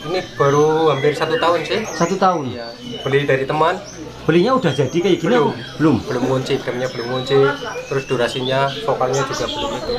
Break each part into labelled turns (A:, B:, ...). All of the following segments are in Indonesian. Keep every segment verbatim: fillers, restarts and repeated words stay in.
A: Ini baru hampir satu tahun sih.
B: Satu tahun.
A: Iya. Beli dari teman.
B: Belinya udah jadi kayak gini?
A: Belum.
B: Aku? Belum.
A: Belum ngunci, gamenya belum ngunci. Terus durasinya, vokalnya juga belum itu.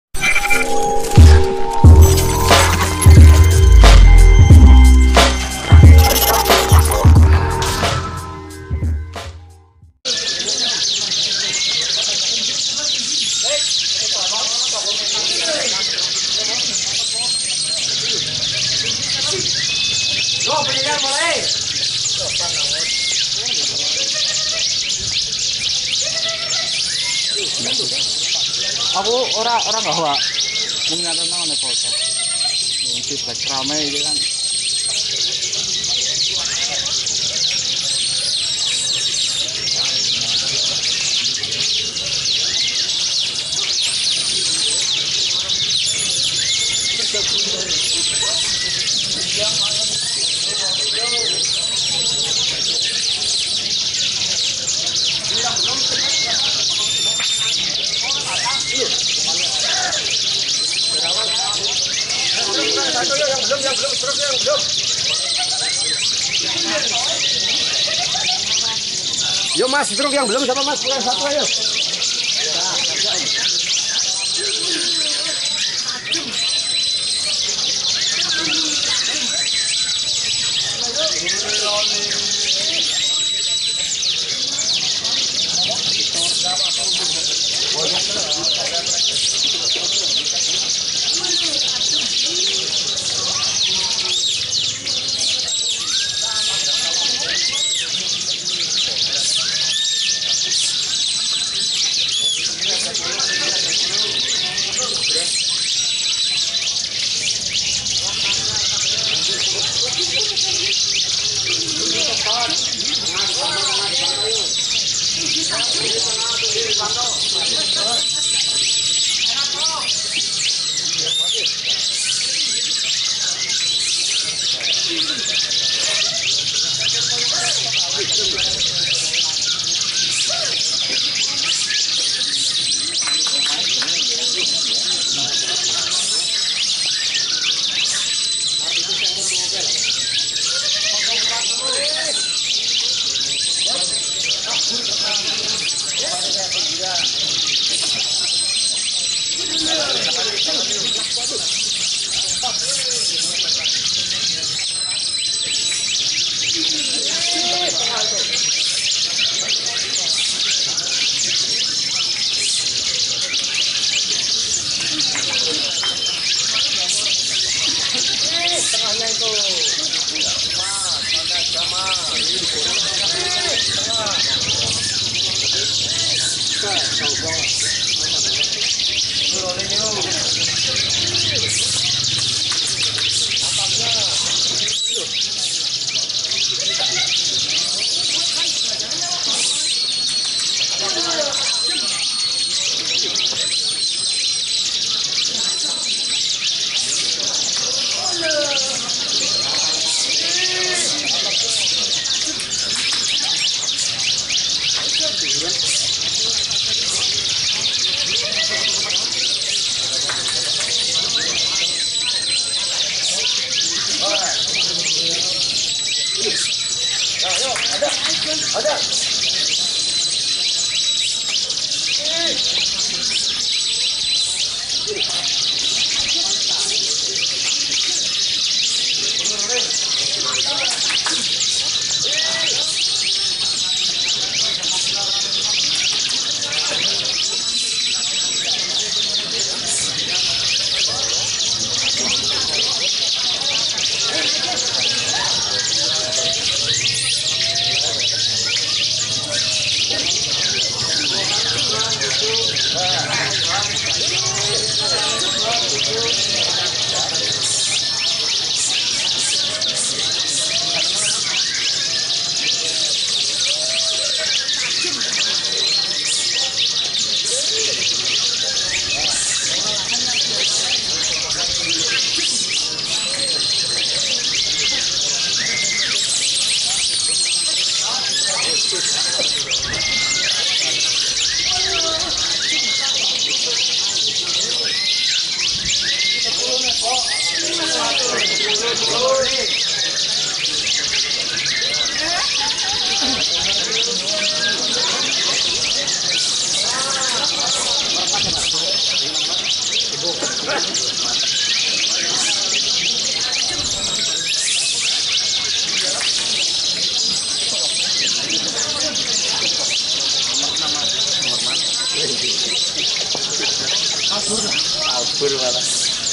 C: Aku ora ora bahwa mengingatkan nang nek foto. Mungkin black rame iki kan.
B: Yo mas, truk yang belum siapa mas? Pulang satu ayo.
A: Kabur malah.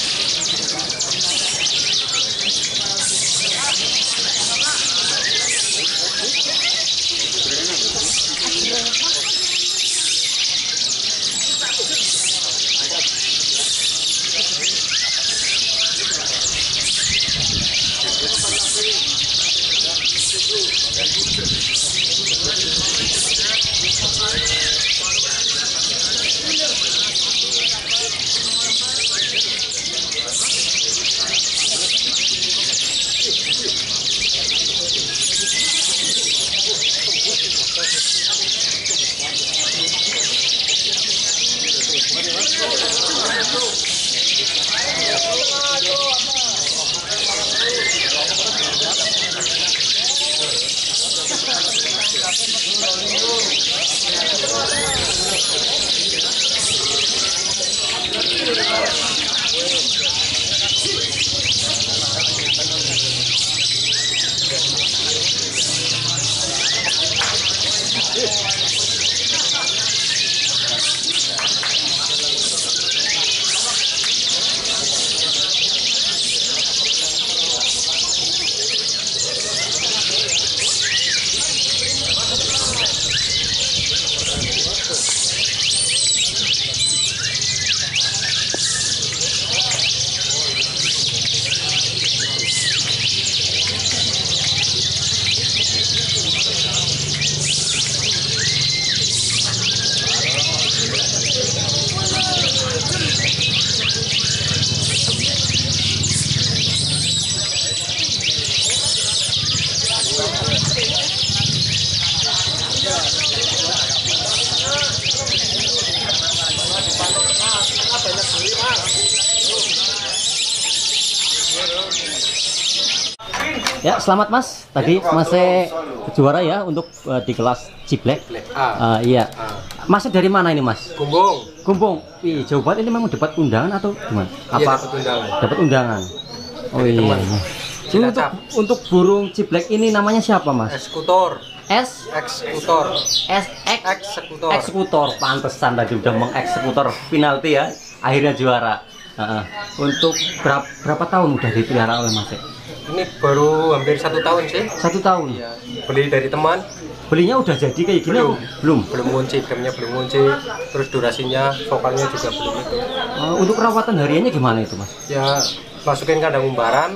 D: Ya, selamat Mas. Tadi masih juara ya untuk uh, di kelas Ciblek. Uh, iya. Masih dari mana ini Mas?
A: Gumbung.
D: Gumbung. Ih, jauh banget ini memang dapat undangan atau gimana? Apa?
A: Iya, dapat undangan.
D: Dapat undangan. Oh iya. Jadi untuk untuk burung Ciblek ini namanya siapa Mas?
A: Eksekutor.
D: S
A: Eksekutor.
D: S X
A: Eksekutor.
D: Eksekutor. Pantesan tadi udah mengeksekutor penalti ya. Akhirnya juara. Uh, uh. Untuk berapa, berapa tahun udah dipelihara oleh Mas?
A: Ini baru hampir satu tahun sih.
D: Satu tahun.
A: Iya. Beli dari teman.
D: Belinya udah jadi kayak gini?
A: Belum.
D: Apa? Belum.
A: Belum kunci, jamnya belum kunci. Terus durasinya, vokalnya juga belum itu.
D: Uh, untuk perawatan hariannya gimana itu Mas?
A: Ya masukin kandang umbaran.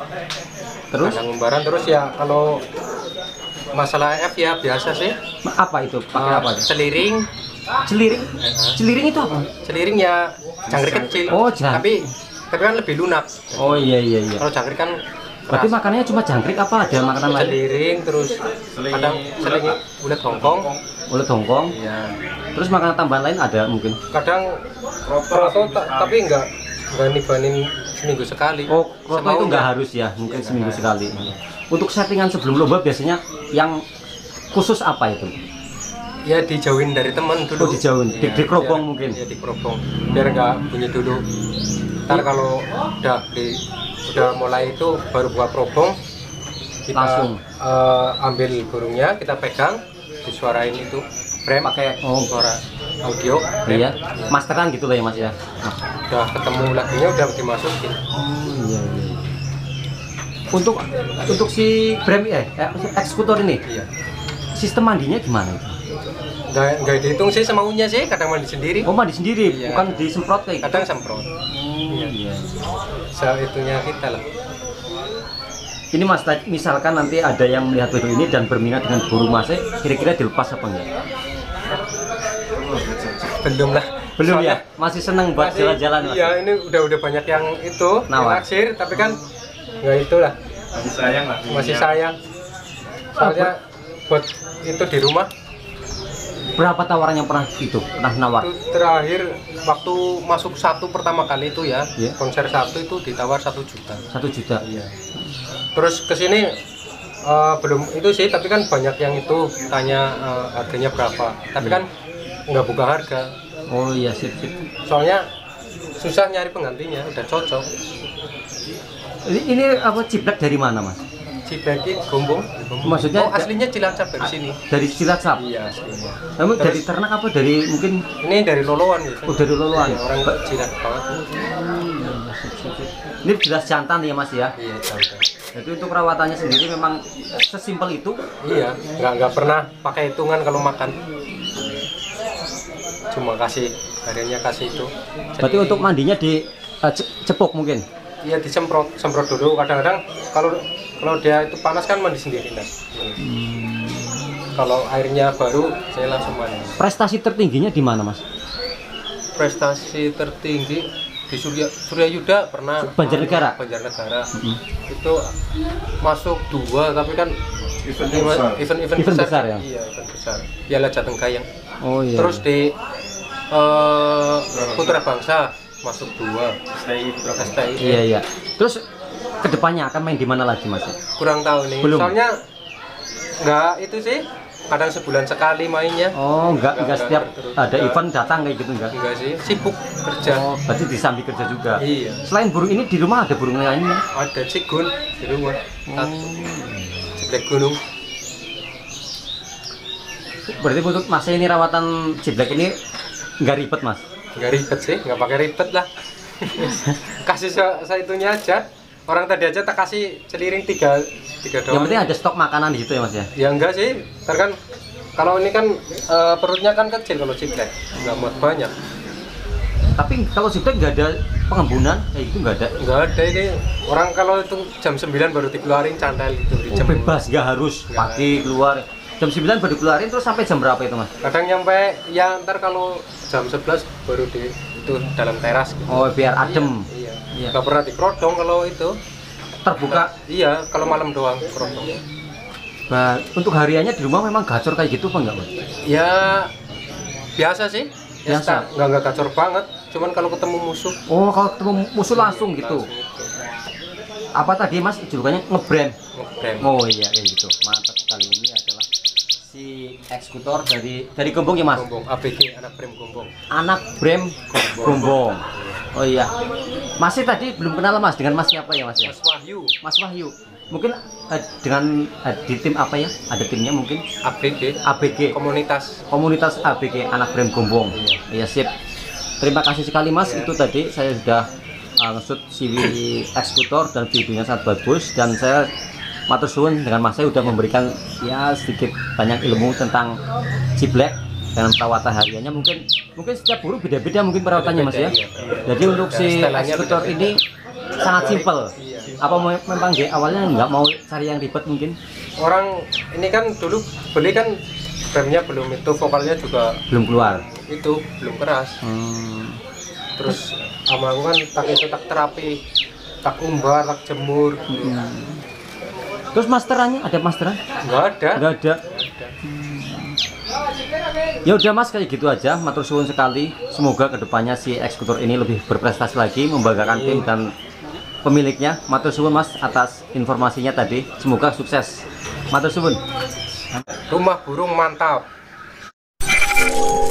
D: Terus?
A: Kandang umbaran terus ya kalau masalah F ya biasa sih.
D: Apa itu? Pakai
A: Uh,
D: apa?
A: Celiring.
D: Celiring? Celiring itu apa?
A: Celiring ya jangkrik kecil.
D: Oh, jangkrik.
A: Tapi tapi kan lebih lunak.
D: Oh iya iya iya.
A: Kalau jangkrik kan
D: berarti makanannya cuma jangkrik apa ada makanan lain?
A: celiring terus kadang seling ulet hongkong.
D: Ulet hongkong.
A: Iya.
D: Terus makanan tambahan lain ada mungkin?
A: Kadang kroto ta- tapi enggak enggak nibanin seminggu sekali.
D: Oh, kroto itu
A: Semaunya.
D: nggak harus ya, mungkin seminggu sekali. Untuk settingan sebelum lomba biasanya yang khusus apa itu?
A: Ya dijauhin dari teman dulu.
D: Oh, dijauhin. Di- dikerobong
A: biar-
D: mungkin?
A: Ya dikerobong. Biar enggak bunyi dulu. Ntar kalau udah di udah mulai itu baru buka kerobong kita
D: Langsung.
A: eh, ambil burungnya, kita pegang, disuarain itu frame
D: Pakai oh,
A: suara audio.
D: iya, masteran gitu lah ya Mas ya. Nah.
A: Udah ketemu lagunya udah dimasukin.
D: Oh iya iya. Untuk untuk si Brem eh eh, eksekutor ini
A: Iya.
D: sistem mandinya gimana itu?
A: Nggak, nggak dihitung sih semaunya sih, kadang mandi sendiri,
D: Oh mandi sendiri,
A: Iya.
D: bukan disemprot kayak gitu?
A: kadang semprot.
D: Iya. Iya.
A: Seitunya kita lah.
D: Ini Mas, misalkan nanti ada yang melihat video ini dan berminat dengan burung Mas, kira-kira dilepas apa enggak?
A: Belum lah.
D: Belum
A: Soalnya
D: ya? Masih seneng buat
A: masih-
D: jalan-jalan Mas?
A: Iya, ini udah udah banyak yang itu
D: Nawar.
A: naksir, tapi kan nggak itulah.
C: Masih sayang lah.
A: Masih sayang. Soalnya buat itu di rumah
D: Berapa tawaran yang pernah itu? Pernah nawar?
A: itu terakhir waktu masuk satu pertama kali itu ya,
D: Iya.
A: konser satu itu ditawar satu juta.
D: Satu juta.
A: Iya. Terus kesini uh, belum itu sih, tapi kan banyak yang itu tanya uh, harganya berapa, tapi kan nggak buka harga.
D: Oh iya, sip sip.
A: Soalnya susah nyari penggantinya, udah cocok.
D: Ini, ini apa ciblek dari mana mas?
A: Ciblek Gombong.
D: Maksudnya
A: oh, aslinya Cilacap dari sini.
D: Dari Cilacap.
A: Iya, aslinya.
D: Namun
A: Terus,
D: dari ternak apa dari mungkin?
A: Ini dari Loloan gitu.
D: Oh dari Loloan.
A: Iya, orang Cilacap banget.
D: Ini jelas jantan ya mas ya.
A: Iya, jantan.
D: Jadi untuk perawatannya sendiri memang sesimpel itu.
A: Iya, nggak nggak pernah pakai hitungan kalau makan. Cuma kasih hariannya kasih itu.
D: Berarti untuk mandinya di uh, cepuk mungkin?
A: Iya, disemprot, semprot dulu. Kadang-kadang kalau kalau dia itu panas kan mandi sendiri nah. Hmm. Kalau airnya baru saya langsung mandi.
D: Prestasi tertingginya di mana mas?
A: Prestasi tertinggi di Surya Surya Yuda pernah.
D: Banjarnegara.
A: Banjarnegara.
D: Hmm.
A: Itu masuk dua, tapi kan event besar. Event, event,
D: event besar,
A: besar
D: ya.
A: Iya, event besar. Piala Jateng Gayang.
D: Oh iya.
A: Terus di uh, Putra Bangsa masuk dua. S T I Putra S T I.
D: Iya iya. Terus kedepannya akan main di mana lagi mas?
A: Kurang tahu nih.
D: Belum.
A: Soalnya nggak itu sih. Kadang sebulan sekali mainnya.
D: Oh enggak enggak, enggak setiap
A: berterus.
D: ada
A: Enggak.
D: event datang kayak gitu enggak?
A: Enggak sih, sibuk kerja.
D: Oh berarti disambi kerja juga.
A: Iya.
D: Selain burung ini di rumah ada burung lainnya?
A: Ada cigun di rumah. Satu. Ciblek gunung.
D: Berarti untuk mas ini rawatan ciblek ini nggak ribet mas?
A: Nggak ribet sih, nggak pakai ribet lah. Kasih saya itunya aja. Orang tadi aja tak kasih celiring tiga tiga doang.
D: Yang penting ada stok makanan di situ ya mas ya?
A: Ya enggak sih, ntar kan kalau ini kan e, perutnya kan kecil kalau ciblek, nggak muat banyak.
D: Tapi kalau ciblek nggak ada pengembunan kayak gitu nggak ada?
A: Nggak ada ini. Orang kalau itu jam sembilan baru dikeluarin cantel itu.
D: Oh, bebas, nggak harus
A: Nggak
D: pagi keluar. Jam sembilan baru keluarin terus sampai jam berapa itu mas?
A: Kadang nyampe ya ntar kalau jam sebelas baru di itu dalam teras gitu.
D: Oh biar adem.
A: Iya.
D: Iya.
A: Nggak pernah dikerodong kalau itu.
D: Terbuka.
A: Iya, kalau malam doang kerodong.
D: Bah, untuk hariannya di rumah memang gacor kayak gitu apa enggak mas?
A: Ya biasa sih. Ya,
D: Biasa?
A: sta- nggak nggak gacor banget. Cuman kalau ketemu musuh
D: Oh kalau ketemu musuh langsung gitu.
A: langsung itu.
D: Apa tadi mas julukannya ngebrand?
A: Ngebrand.
D: Oh iya kayak gitu. Mantap sekali, ini adalah si eksekutor dari dari Gombong ya mas?
A: Gombong, A B G, anak Brem Gombong.
D: Anak Brem Gombong. Oh iya. Masih tadi belum kenal mas dengan mas siapa ya mas ya?
A: Mas Wahyu,
D: Mas Wahyu. Mungkin eh, dengan eh, di tim apa ya? Ada timnya mungkin
A: A B G,
D: A B G.
A: komunitas.
D: Komunitas A B G Anak Brem Gombong. Iya sip. Terima kasih sekali mas.
A: Iya.
D: Itu tadi saya sudah uh, nge-shoot si eksekutor dan videonya sangat bagus, dan saya matur suwun dengan mas saya sudah memberikan ya sedikit banyak ilmu tentang ciblek dengan perawatan hariannya. Mungkin mungkin setiap burung beda-beda mungkin perawatannya mas ya.
A: Beda-beda,
D: Jadi untuk
A: Ya,
D: si
A: setelannya
D: eksekutor
A: beda-beda.
D: ini sangat simpel.
A: Iya.
D: Apa me- memang dia awalnya nggak mau cari yang ribet mungkin?
A: Orang ini kan dulu beli kan Bremnya belum itu, vokalnya juga
D: Belum keluar.
A: itu belum keras.
D: Hmm.
A: Terus sama aku kan tak itu tak terapi, tak umbar, tak jemur.
D: Hmm. Terus masterannya ada masteran?
A: Nggak ada.
D: Nggak ada.
A: Nggak ada.
D: Ya udah mas, kayak gitu aja. Matur suwun sekali. Semoga kedepannya si eksekutor ini lebih berprestasi lagi, membanggakan tim dan pemiliknya. Matur suwun mas atas informasinya tadi. Semoga sukses. Matur suwun.
A: Rumah burung mantap.